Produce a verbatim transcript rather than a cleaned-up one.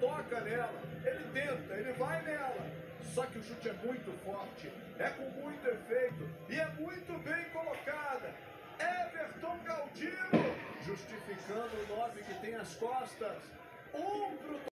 toca nela, ele tenta, ele vai nela. Só que o chute é muito forte, é com muito efeito e é muito bem colocada. Everton Galdino, justificando o nove que tem as costas. Um pro